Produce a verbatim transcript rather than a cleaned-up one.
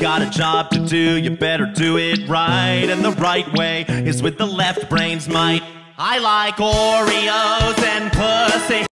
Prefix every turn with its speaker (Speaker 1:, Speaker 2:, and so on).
Speaker 1: got a job to do, you better do it right. And the right way is with the left brain's might. I like Oreos and pussy.